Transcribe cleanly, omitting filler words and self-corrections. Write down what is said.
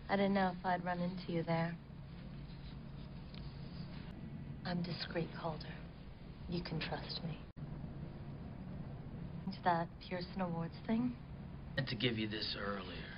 I didn't know if I'd run into you there. I'm discreet, Calder. You can trust me. To that Pearson Awards thing? I meant to give you this earlier.